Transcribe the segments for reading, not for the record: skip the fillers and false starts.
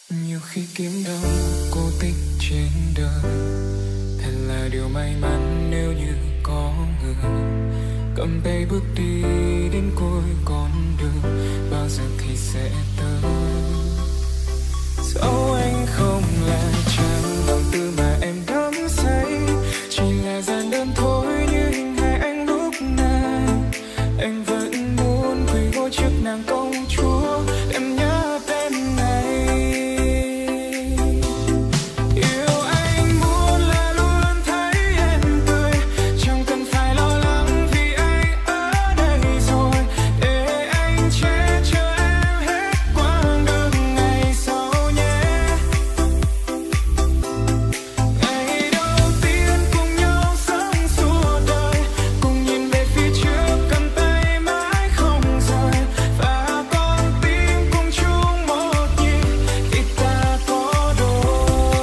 Nhiều khi kiếm đâu cô tích trên đời, thật là điều may mắn nếu như có người cầm tay bước đi đến cuối con đường. Bao giờ thì sẽ tới, dẫu anh không là chàng hoàng tử mà em đắm say, chỉ là gian đơn thôi như hình hài anh lúc này. Anh vẫn muốn quỳ gối trước nàng công chúa, em nhớ tên này. Yêu anh muốn là luôn thấy em cười, chẳng cần phải lo lắng vì anh ở đây rồi, để anh che chở em hết quãng đường ngày sau nhé. Ngày đầu tiên cùng nhau sống suốt đời, cùng nhìn về phía trước cầm tay mãi không rời, và con tim cùng chung một nhịp khi ta có đôi.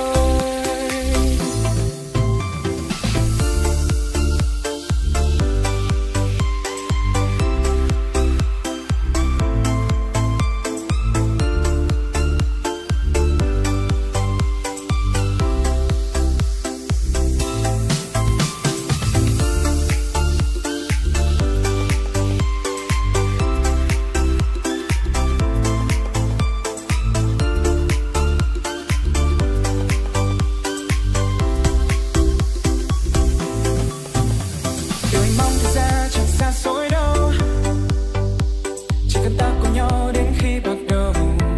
Điều anh mong thực ra chẳng xa xôi đâu, chỉ cần ta cùng nhau đến khi bắt đầu.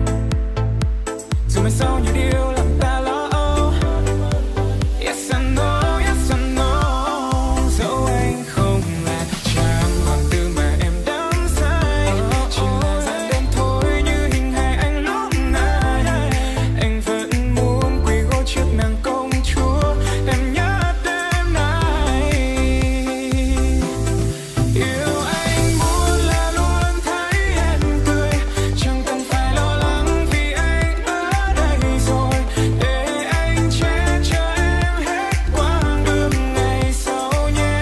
Dù mai sau nhiều điều làm ta lo âu, yes I know, yes I know. Dẫu anh không là chàng hoàng tử mà em đắm say, chỉ là gian đơn thôi như hình hài anh lúc này. Anh vẫn muốn quỳ gối trước nàng công chúa, em nhớ đêm nay. Yêu anh muốn là luôn thấy em cười, chẳng cần phải lo lắng vì anh ở đây rồi, để anh che chở em hết quãng đường ngày sau nhé.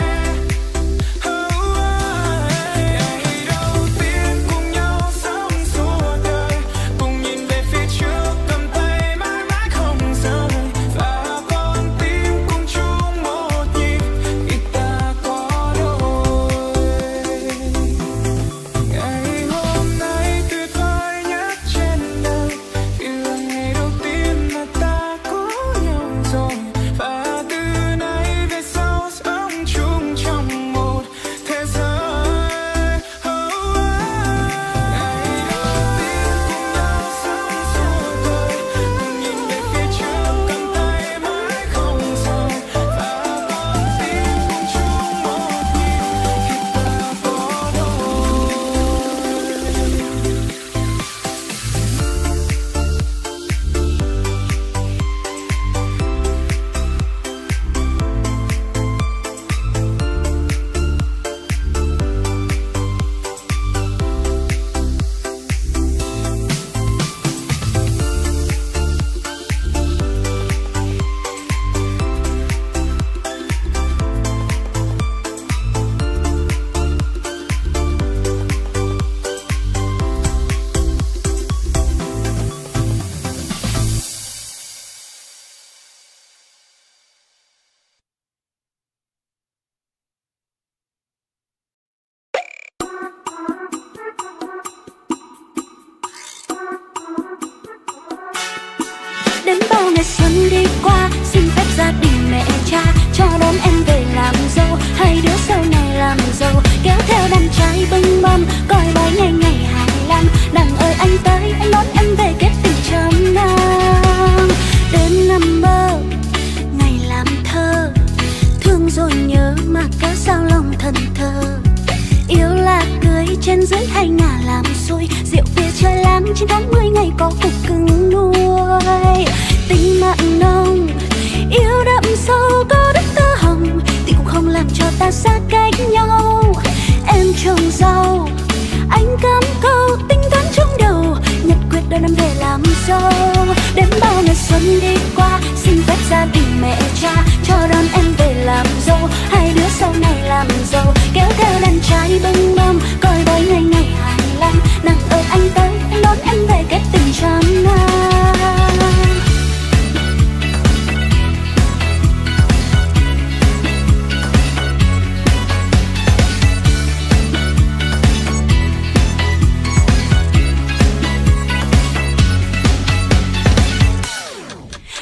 Ngày đầu tiên cùng nhau sống suốt đời, cùng nhìn về phía trước cầm tay mãi mãi không rời, và con tim cùng chung một nhịp khi ta có đôi. Ngày hôm nay tuyệt vời nhất trên đời, vì là ngày đầu tiên mà ta có nhau rồi, và từ nay về sau sống chung trong một thế giới. Ngày đầu tiên cùng nhau sống suốt đời, cùng nhìn về phía trước cầm tay mãi không rời, và con tim cùng chung một nhịp khi ta có đôi. Đến bao ngày xuân đi qua, xin phép gia đình mẹ cha cho đón em về làm dâu. Hai đứa sau này làm giàu, kéo theo đàn trai bưng mâm, coi bói ngày ngày 25. Đằng ơi anh tới, anh đón em về kết tình trăm năm. Đêm nằm mơ, ngày làm thơ, thương rồi nhớ mà cớ sao lòng thần thơ. Yêu là cưới trên dưới hay ngả làm xôi, rượu bia chơi lắm trên tháng 10 ngày có cục cưng nuôi. Tình mặn nồng, yêu đậm sâu có đức tơ hồng, thì cũng không làm cho ta xa cách nhau. Em trồng rau, anh cắm câu tính toán trong đầu, nhật quyết đón em về làm dâu. Đến bao ngày xuân đi qua, xin phép gia đình mẹ cha cho đón em về làm dâu. Hai đứa sau này làm giàu, kéo theo đàn trai bưng mâm, coi bói ngày ngày 25. Nàng ơi anh tới, anh đón em về kết tình trăm năm.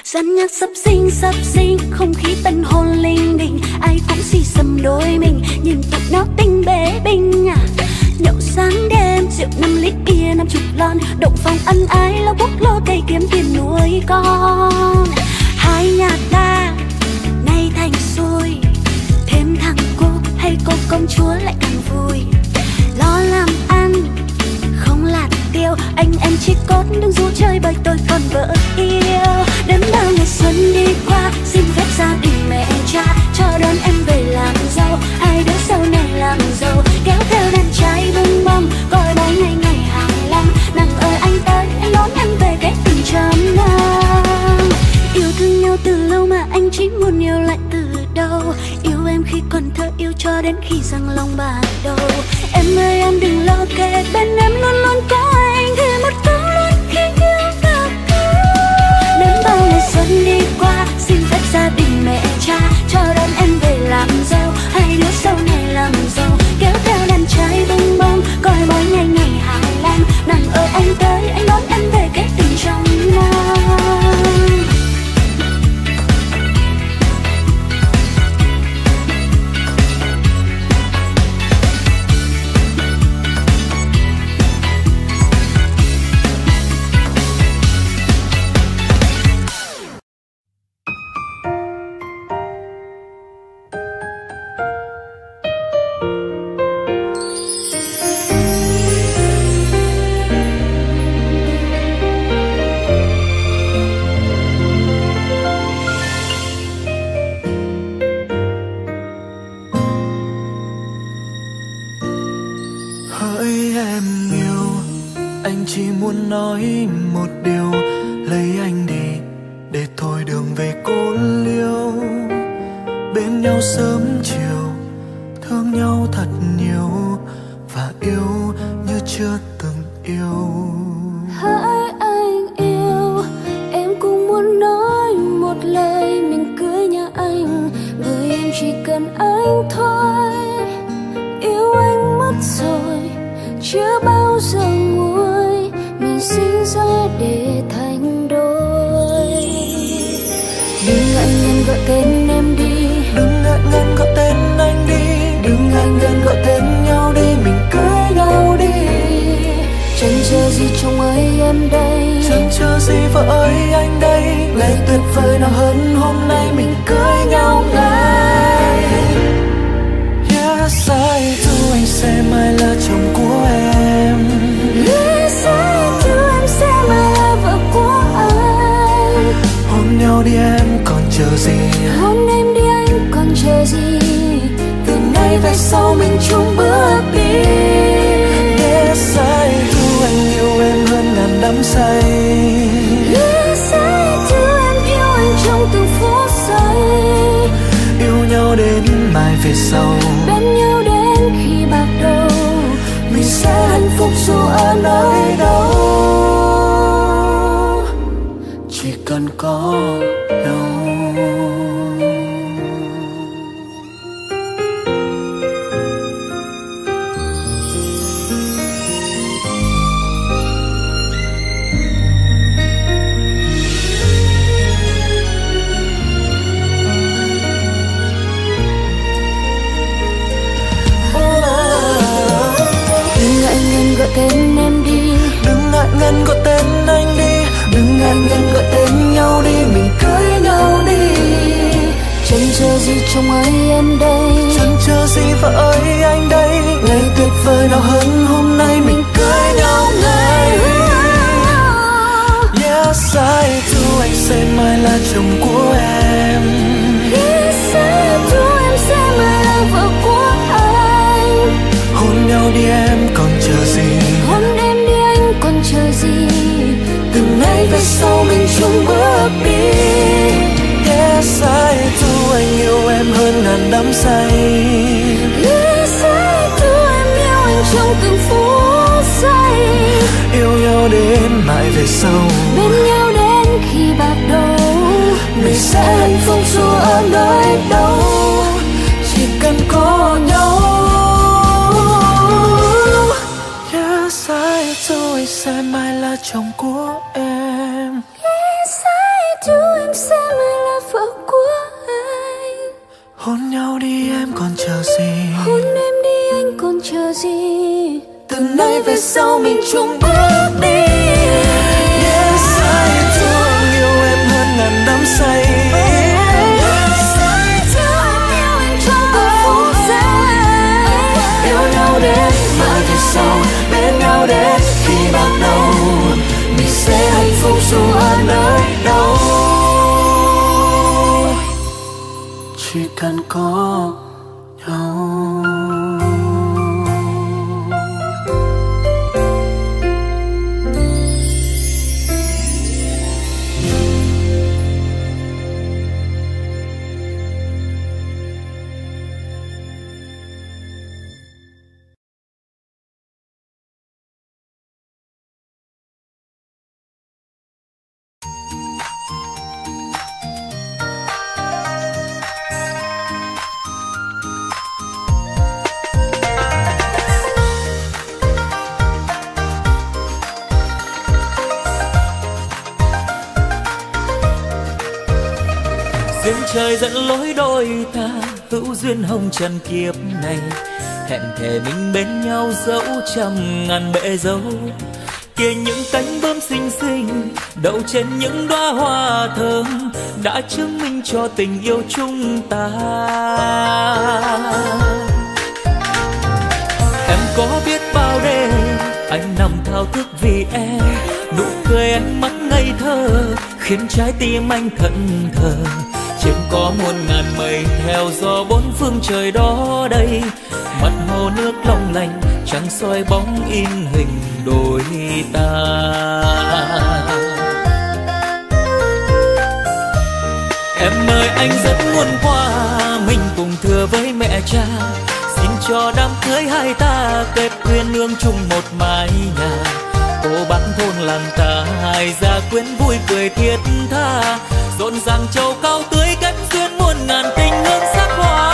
Dàn nhạc sập sinh, không khí tân hôn linh đình, ai cũng xì xầm đôi mình, nhìn tụi nó tinh bế binh à. Nhậu sáng đêm, rượu 5 lít bia 50 lon, động phòng ân ái lo quốc lo cây kiếm tiền nuôi con. Hai nhà ta nay thành xuôi, thêm thằng cô hay cô công chúa lại càng vui. Lo làm ăn không lạt tiêu, anh em chỉ cốt đừng ru chơi bởi tôi còn vợ yêu. Đến bao ngày xuân đi qua, xin phép gia đình mẹ cha cho đón em về làm dâu. Hai đứa sau này làm giàu, kéo theo đàn trai bưng bông, coi bao ngày ngày hài lòng. Nàng ơi anh tới, anh đón em về cái tình trăm năm. Yêu thương nhau từ lâu mà anh chỉ muốn yêu lại từ đầu. Yêu em khi còn thơ, yêu cho đến khi răng long bạc đầu. Em ơi em đừng lo kệ, bên em luôn luôn có anh, thì một câu luôn khi yêu gặp nhau. Đến bao ngày xuân đi qua, xin phép gia đình mẹ cha cho đón em về làm dâu. Hai đứa sau này làm giàu, kéo theo đàn trai bưng bông, coi mỗi ngày ngày hài lòng. Nàng ơi anh tới, anh đón em về cái tình trong năm. Nói một điều, lấy anh đi để thôi đường về cô liêu. Bên nhau sớm chiều, thương nhau thật nhiều, và yêu như chưa từng yêu. Hỡi anh yêu, em cũng muốn nói một lời mình cưới nhà anh, bởi em chỉ cần anh thôi. Yêu anh mất rồi, chưa bao giờ nguôi, mình sinh ra để thành đôi. Đừng ngại ngần gọi tên em đi, đừng ngại ngần gọi tên anh đi, đừng ngại ngần gọi tên nhau đi, mình cưới nhau đi. Chẳng chờ gì chồng ơi em đây, chẳng chờ gì vợ ơi anh đây. Ngày tuyệt vời nào hơn hôm nay mình cưới nhau ngay. Yes I do, anh sẽ mãi là chồng của em. Yes I do, em sẽ mãi là vợ của anh. Hôn nhau đi em còn chờ gì, hôn em đi anh còn chờ gì. Từ nay về sau mình chung bước đi. Yes I do, anh yêu em hơn ngàn đắm say. Yes I do, em yêu anh trong từng phút giây. Yêu nhau đến mai về sau, bên nhau đến khi bạc đầu. Mình sẽ hạnh phúc dù ở nơi đâu, chỉ cần có nhau. Gọi tên em đi, đừng ngại ngần gọi tên anh đi, đừng ngại ngần gọi tên nhau đi, mình cưới nhau đi. Chẳng chờ gì chồng ơi em đây, chẳng chờ gì vợ ơi anh đây. Ngày tuyệt vời nào hơn hôm nay mình cưới nhau ngay. Yes I do, anh sẽ mãi là chồng của em. Yes I do, em sẽ mãi là vợ của anh. Hôn nhau đi em còn chờ gì, hôn em đi anh còn chờ gì. Từ nay về sau mình chung bước đi. Yes I do, anh yêu em hơn ngàn đắm say. Yes I do, em yêu anh trong từng phút giây. Yêu nhau đến mãi về sau, bên nhau đến khi bạc đầu. Mình sẽ hạnh phúc dù ở nơi đâu, chỉ cần có nhau. Yes I do, anh sẽ mãi là chồng của em. Yes I do, em em sẽ mãi là vợ của anh. Hôn nhau đi em còn chờ gì, hôn em đi anh còn chờ gì, từ nay về sau mình chung bước đi. Yes, I thương yêu em hơn ngàn đắm say. Yes, I thương yêu anh trong từng phút giây. Yêu nhau đến mãi về sau, bên nhau đến khi bạc đầu. Mình sẽ hạnh phúc dù ở nơi đâu, chỉ cần có nhau. duyên trời dẫn lối đôi ta, hữu duyên hồng trần kiếp này. Hẹn thề mình bên nhau dẫu trăm ngàn bể dâu. Kia những cánh bướm xinh xinh đậu trên những đóa hoa thơm, đã chứng minh cho tình yêu chúng ta. Em có biết bao đêm anh nằm thao thức vì em, nụ cười ánh mắt ngây thơ khiến trái tim anh thẫn thờ. Trên có muôn ngàn mây theo gió bốn phương trời đó đây, mặt hồ nước long lanh trăng soi bóng in hình đôi ta. Em ơi anh rất muốn qua mình cùng thưa với mẹ cha, xin cho đám cưới hai ta kết quyên nương chung một mái nhà. Cô bác thôn làng ta hai gia quyến vui cười thiết tha, rộn ràng châu cao tưới kết duyên muôn ngàn tình hương sắc hoa.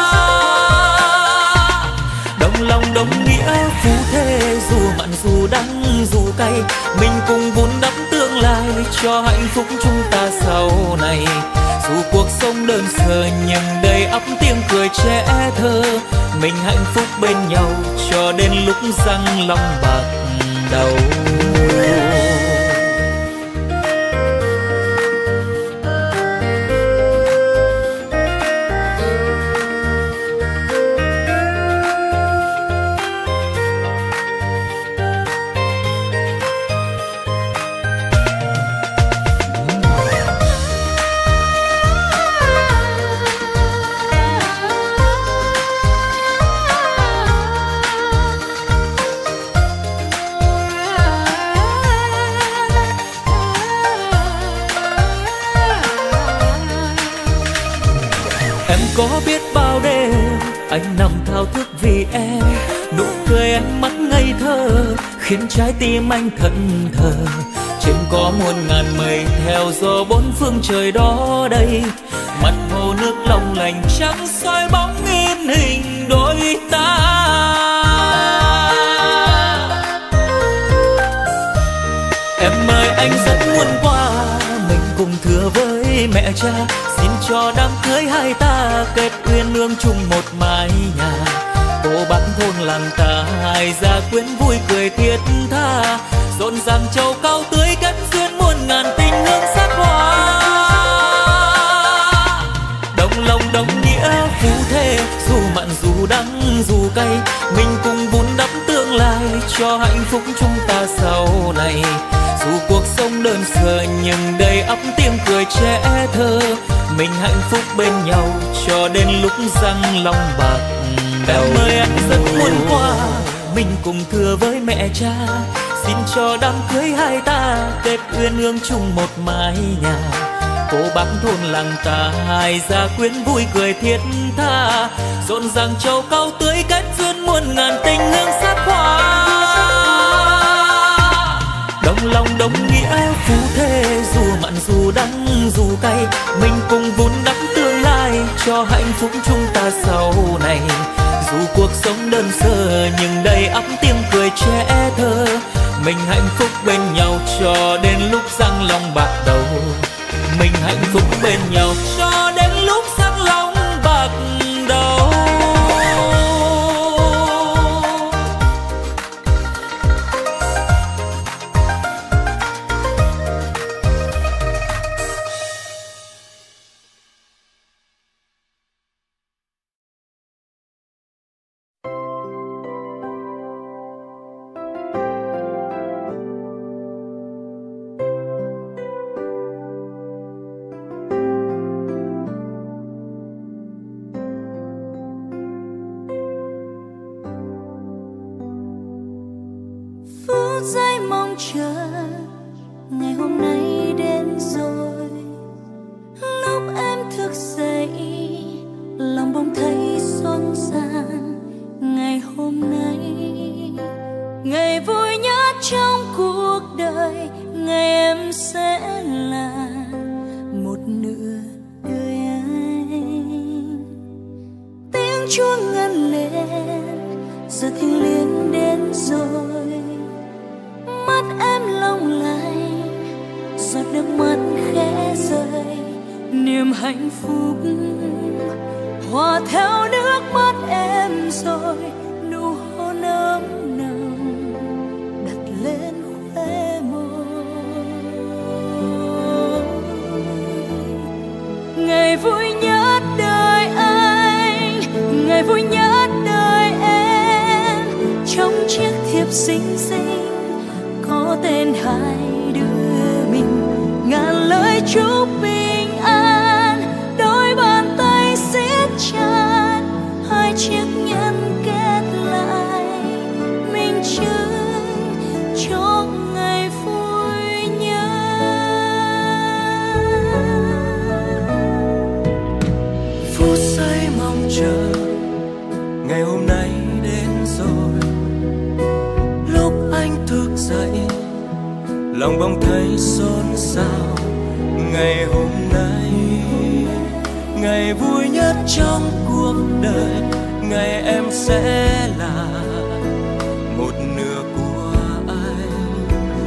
Đồng lòng đồng nghĩa phú thế, dù mặn dù đắng dù cay, mình cùng vun đắp tương lai cho hạnh phúc chúng ta sau này. Dù cuộc sống đơn sơ nhưng đầy ắp tiếng cười trẻ thơ, mình hạnh phúc bên nhau cho đến lúc răng long bạc đầu. Có biết bao đêm anh nằm thao thức vì em, nụ cười ánh mắt ngây thơ khiến trái tim anh thẫn thờ. Trên có muôn ngàn mây theo gió bốn phương trời đó đây, mặt hồ nước long lanh trắng soi bóng in hình đôi ta. Em ơi anh rất muốn qua mình cùng thưa với mẹ cha, xin cho đám cưới hai ta kết uyên ương chung một mái nhà. Cô bác thôn làng ta hai gia quyến vui cười thiết tha, rộn ràng châu cao tưới kết duyên muôn ngàn tình hương sắc hoa. Đồng lòng đồng nghĩa phú thế, dù mặn dù đắng dù cay, mình cùng vun đắp tương lai cho hạnh phúc chúng ta sau này. Dù cuộc sống đơn sơ nhưng đầy ắp tiếng cười trẻ thơ, mình hạnh phúc bên nhau cho đến lúc răng long bạc đầu. Em ơi anh rất muốn qua mình cùng thưa với mẹ cha, xin cho đám cưới hai ta kết uyên ương chung một mái nhà. Cô bác thôn làng ta hai gia quyến vui cười thiết tha, rộn ràng châu cao tưới kết duyên muôn ngàn tình hương sắc hoa. Đồng lòng đồng nghĩa phú thế, dù mặn dù đắng dù cay, mình cùng vun đắp tương lai cho hạnh phúc chúng ta sau này. Dù cuộc sống đơn sơ nhưng đầy ắp tiếng cười trẻ thơ, mình hạnh phúc bên nhau cho đến lúc răng long bạc đầu. mình hạnh phúc bên nhau cho đến lúc sắc long bạc đầu. Phút giây mong chờ ngày hôm nay đến rồi. Lúc em thức dậy lòng bỗng thấy xốn xang. Ngày hôm nay ngày vui nhất trong cuộc đời, ngày em sẽ là một nửa đời anh. Tiếng chuông ngân lên giờ thiêng liêng đến rồi. Mắt em long lanh giọt nước mắt khẽ rơi. Niềm hạnh phúc hòa theo nước mắt em rồi. Nụ hôn ấm nồng đặt lên khóe môi. Ngày vui nhất đời anh, ngày vui nhất đời em. Trong chiếc thiệp xinh xinh có tên hai đứa mình. Ngàn lời chúc bình an, đôi bàn tay siết chặt. Hai chiếc nhẫn kết lại, minh chứng cho ngày vui nhất. Phút giây mong chờ ngày hôm nay đến rồi. Lúc anh thức dậy lòng bỗng thấy xôn xao. Ngày hôm nay ngày vui nhất trong cuộc đời, ngày em sẽ là một nửa của anh.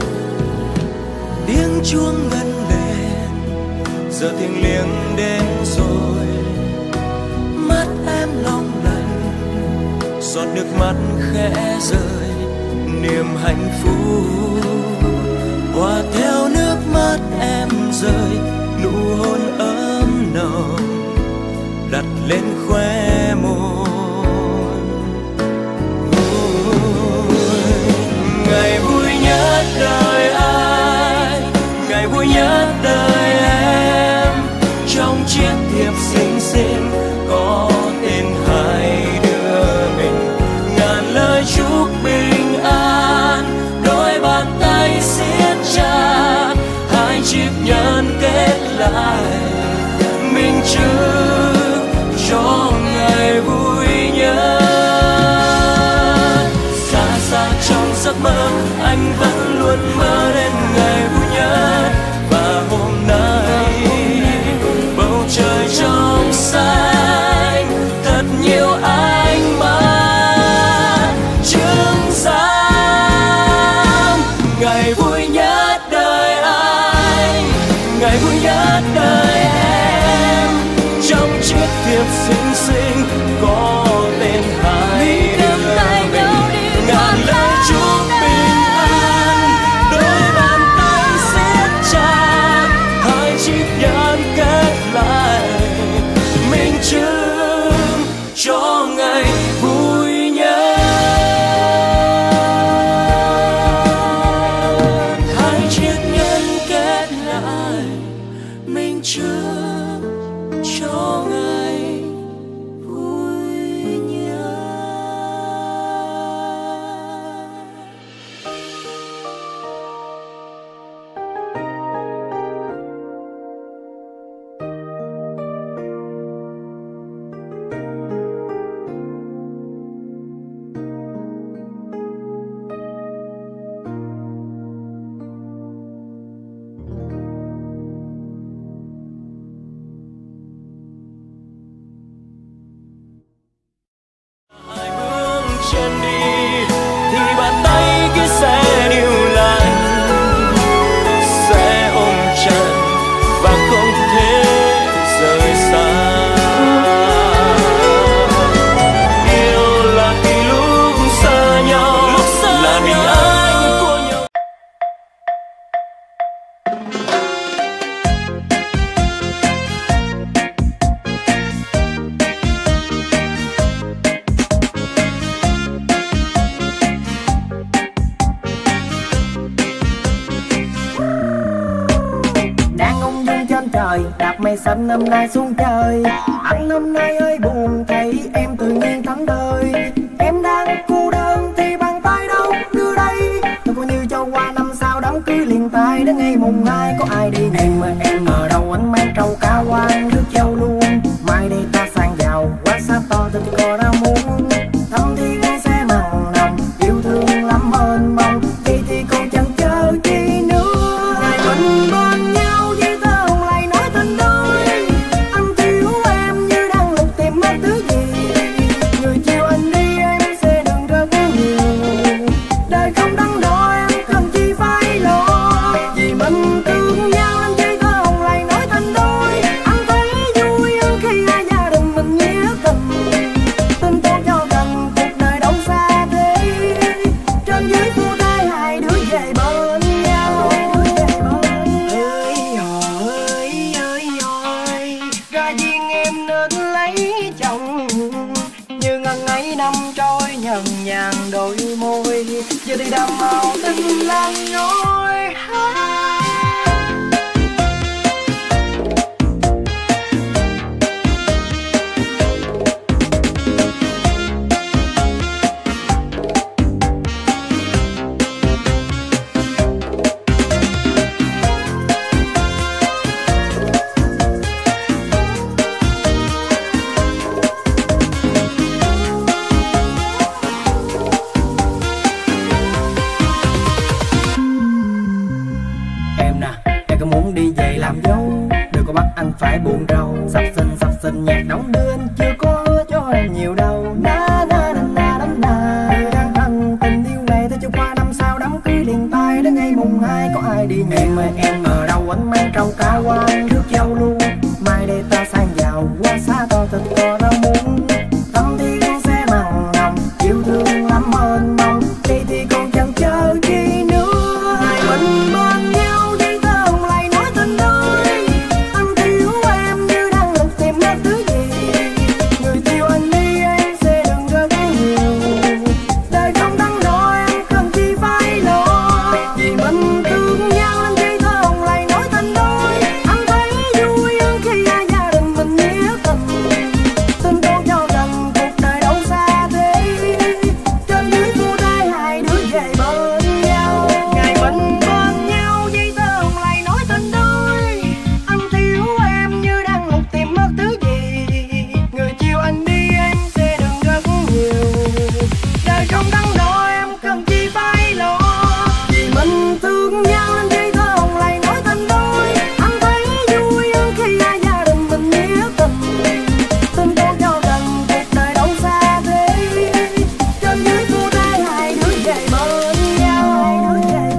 Tiếng chuông ngân lên giờ thiêng liêng đến rồi. Mắt em long lanh giọt nước mắt khẽ rơi. Niềm hạnh phúc hòa theo nước mắt em rơi. Nụ hôn ấm nồng đặt lên khóe môi. Ngày vui nhất đời anh, ngày vui nhất đời em. Trong chiếc thiệp xinh xinh có tên hai đứa mình. Ngàn lời chúc bình an, đôi bàn tay siết chặt. Hai chiếc nhẫn kết lại, minh chứng cho ngày vui nhất. Xa xa trong giấc mơ anh vẫn luôn mơ đến ngày vui nhất. Và hôm nay bầu trời trong xanh thật nhiều ánh mắt chứng giám. Ngày vui nhất đời anh, ngày vui nhất đời em. Trong chiếc thiệp xinh xinh có tên hai đứa mình. Ngàn lời chúc bình an, đôi bàn tay siết chặt. Hai chiếc nhẫn kết lại, minh chứng cho ngày vui nhất. Hai chiếc nhẫn kết lại, minh chứng cho ngày vui nhất. trời, đạp mây xanh hôm nay xuống trời. Anh hôm nay ơi buồn thấy em tự nhiên thánh thơi. Em đang cô đơn thì bàn tay đâu đưa đây. Tôi coi như cho qua năm sau đám cưới liền tay. Đến ngày mùng 2 có ai đi em ở đâu anh mang trâu cá quan nước châu luôn. Mai đây ta sang giàu quá xa to tình cò ra muốn. Thăm thiên sẽ mặn nồng yêu thương lắm mênh mông. Vậy thì còn chẳng chờ chi nữa. Ngày mình bên nhau với thơ hồng lại nói tình đôi. Anh thiếu em như đang lục tìm mất thứ gì. Người chiều anh đi em sẽ đừng rất nhiều. Đời không đắn đo em cần chi phải lo. Vì mình thương nhau anh với thơ hồng lại nói tình đôi. Anh thấy vui hơn khi hai gia đình mình nghĩa tình. Tin tốt cho gần cuộc đời đâu xa thế. Trên dưới phu thê hai đứa về bên nhau. Ơi ra duyên em nên lấy chồng. Như ngần ấy năm trôi nhần nhàn đôi môi. Giờ thì đàm màu tình lan nhối. Em có muốn đi về làm dâu. Đừng có bắt anh phải buồn rầu. Sắp xinh nhạc đóng đưa anh chưa có hứa cho em nhiều đâu. Na na na na na na. Người đang thân tình yêu này tới cho qua năm sau đám cưới liền tay. Đến ngày mùng 2 có ai đi nhẹ. Em ở đâu anh mang trâu cá quan nước châu luôn. Mai đây ta sang giàu quá xa to tình cò ra muốn. Thăm thiên sẽ mặn nồng yêu thương lắm mênh mông. Vậy thì còn chẳng chờ chi nữa. Ngày mình bên nhau với thơ hồng lại nói tình đôi. Anh thiếu em như đang lục tìm mất thứ gì. Người yêu anh đi em sẽ đừng rất nhiều. Đời không đắn đo em cần chi phải lo. Vì mình thương nhau anh với thơ hồng lại nói tình đôi. Anh thấy vui hơn khi hai gia đình mình nghĩa tình. Tin tốt cho gần cuộc đời đâu xa thế. Trên dưới phu thê hai đứa về bên nhau. Ngày mình bên nhau với thơ hồng lại nói tình đôi. Anh thiếu em như đang lục tìm mất thứ gì. Người chiều anh đi em sẽ đừng rất nhiều. Đời không đắn đo em cần chi phải lo. Vì mình thương nhau anh với thơ hồng lại nói tình đôi. Anh thấy vui hơn khi hai gia đình mình nghĩa tình. Tin tốt cho gần cuộc đời đâu xa thế. Trên dưới phu thê hai đứa về bên nhau.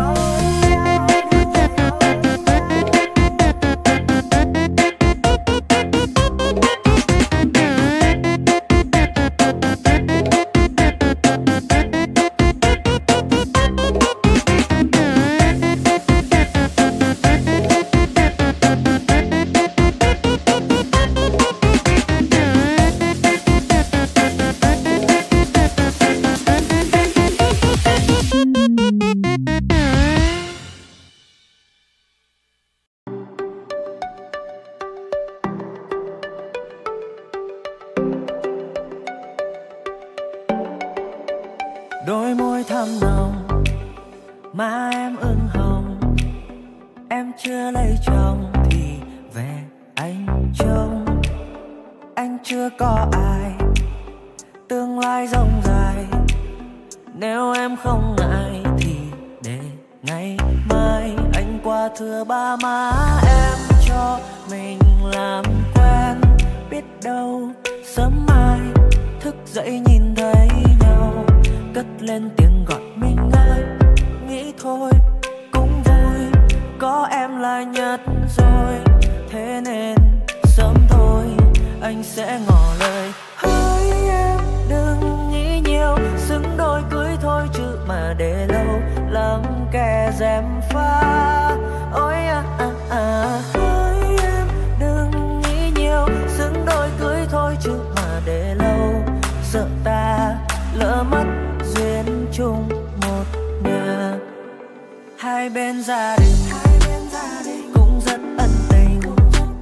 Đôi môi thắm nồng, má em ửng hồng. Em chưa lấy chồng thì về anh trông. Anh chưa có ai, tương lai rộng dài. Nếu em không ngại thì để ngày mai anh qua thưa ba má em cho mình làm quen. Biết đâu sớm mai thức dậy nhìn thấy nhau, cất lên tiếng gọi mình ơi. Nghĩ thôi cũng vui, có em là nhất rồi. Thế nên sớm thôi anh sẽ ngỏ lời. Hỡi em đừng nghĩ nhiều, xứng đôi cưới thôi chứ mà để lâu lắm kẻ gièm pha. Ôi hỡi em đừng nghĩ nhiều, xứng đôi cưới thôi chứ mà để lâu sợ ta lỡ mất duyên chung một nhà. Hai bên gia đình cũng rất ân tình,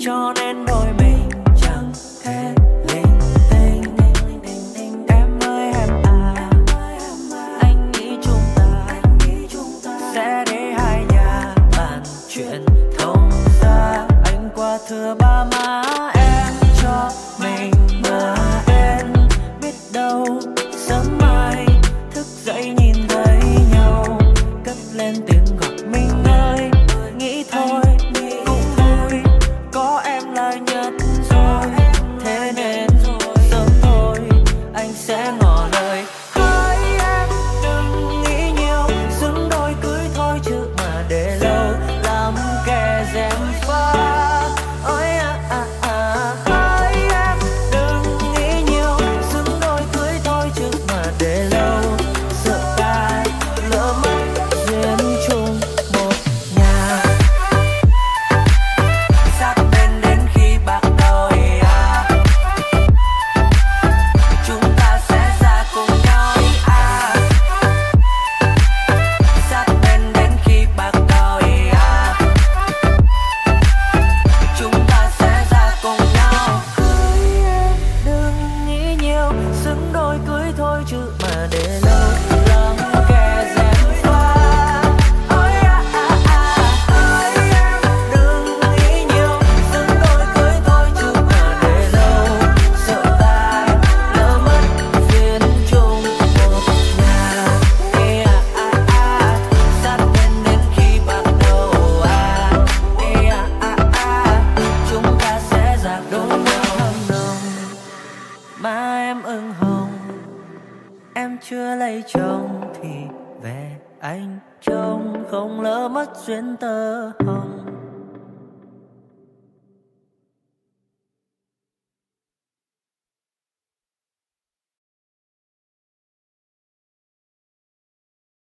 cho nên đôi mình chẳng thể linh tinh. Em ơi em à, anh nghĩ chúng ta sẽ để hai nhà bàn chuyện thông ra. Anh qua thưa ba má em cho mình bờ bên, biết đâu sớm mai thức dậy nhìn thấy nhau, cất lên tiếng gọi mình ơi. Nghĩ thôi cũng vui, có em là nhất rồi, thế nên sớm thôi anh sẽ ngỏ lời. Hỡi em đừng nghĩ nhiều, xứng đôi cưới thôi chứ mà để lâu làm kẻ gièm pha. Ôi hỡi em đừng nghĩ nhiều, xứng đôi cưới thôi chứ mà để lâu sợ ta lỡ mất duyên chung một nhà. Sát bên đến khi bạc đầu à, chúng ta sẽ ra cùng nhau à. Sát bên đến khi bạc đầu à, chúng ta sẽ ra cùng nhau. Hỡi em đừng nghĩ nhiều, xứng đôi cưới thôi chứ mà để lâu làm kẻ gièm pha. Ôi hỡi em đừng nghĩ nhiều, xứng đôi cưới thôi chứ mà để lâu sợ ta lỡ mất duyên chung một nhà. Sát bên đến khi bạc đầu à, chúng ta sẽ ra đôi nhau hâm nồng. Má em ửng hồng, em chưa lấy chồng thì về anh trông không lỡ mất duyên tơ hồng.